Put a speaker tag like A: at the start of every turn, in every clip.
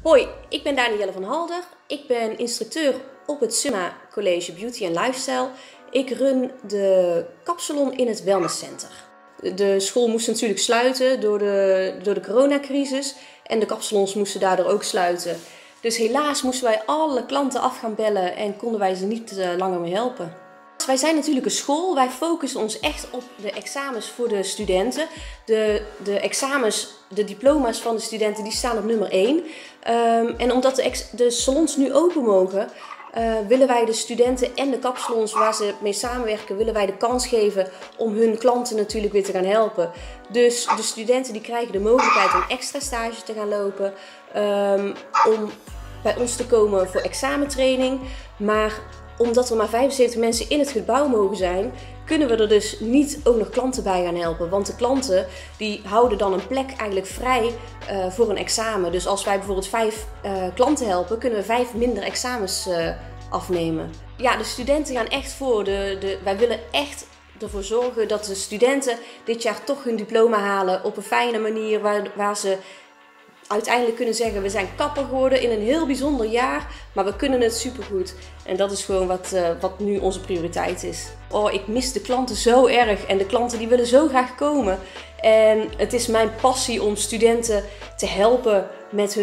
A: Hoi, ik ben Danielle van Halder. Ik ben instructeur op het Summa College Beauty and Lifestyle. Ik run de kapsalon in het wellnesscenter. De school moest natuurlijk sluiten door de coronacrisis en de kapsalons moesten daardoor ook sluiten. Dus helaas moesten wij alle klanten af gaan bellen en konden wij ze niet langer meer helpen. Wij zijn natuurlijk een school, wij focussen ons echt op de examens voor de studenten. De examens, de diploma's van de studenten, die staan op nummer 1. En omdat de salons nu open mogen, willen wij de studenten en de kapsalons waar ze mee samenwerken, willen wij de kans geven om hun klanten natuurlijk weer te gaan helpen. Dus de studenten die krijgen de mogelijkheid om extra stage te gaan lopen, om bij ons te komen voor examentraining. Maar omdat er maar 75 mensen in het gebouw mogen zijn, kunnen we er dus niet ook nog klanten bij gaan helpen. Want de klanten die houden dan een plek eigenlijk vrij voor een examen. Dus als wij bijvoorbeeld 5 klanten helpen, kunnen we 5 minder examens afnemen. Ja, de studenten gaan echt voor. Wij willen echt ervoor zorgen dat de studenten dit jaar toch hun diploma halen op een fijne manier waar ze uiteindelijk kunnen zeggen, we zijn kapper geworden in een heel bijzonder jaar, maar we kunnen het supergoed. En dat is gewoon wat nu onze prioriteit is. Oh, ik mis de klanten zo erg en de klanten die willen zo graag komen. En het is mijn passie om studenten te helpen met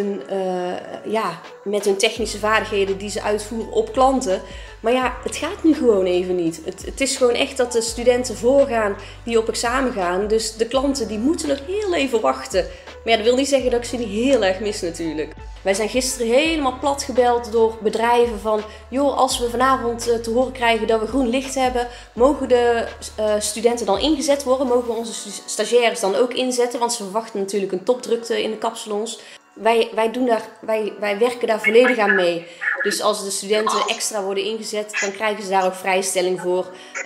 A: hun technische vaardigheden die ze uitvoeren op klanten. Maar ja, het gaat nu gewoon even niet. Het is gewoon echt dat de studenten voorgaan die op examen gaan. Dus de klanten die moeten nog heel even wachten. Maar ja, dat wil niet zeggen dat ik ze niet heel erg mis natuurlijk. Wij zijn gisteren helemaal plat gebeld door bedrijven van, joh, als we vanavond te horen krijgen dat we groen licht hebben, mogen de studenten dan ingezet worden? Mogen we onze stagiaires dan ook inzetten? Want ze verwachten natuurlijk een topdrukte in de kapsalons. Wij werken daar volledig aan mee. Dus als de studenten extra worden ingezet, dan krijgen ze daar ook vrijstelling voor.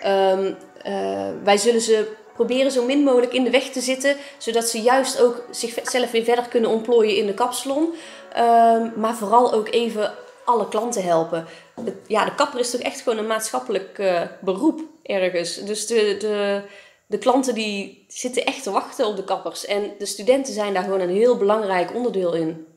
A: Wij zullen ze proberen zo min mogelijk in de weg te zitten, zodat ze juist ook zichzelf weer verder kunnen ontplooien in de kapsalon. Maar vooral ook even alle klanten helpen. De kapper is toch echt gewoon een maatschappelijk beroep ergens. Dus de klanten die zitten echt te wachten op de kappers. En de studenten zijn daar gewoon een heel belangrijk onderdeel in.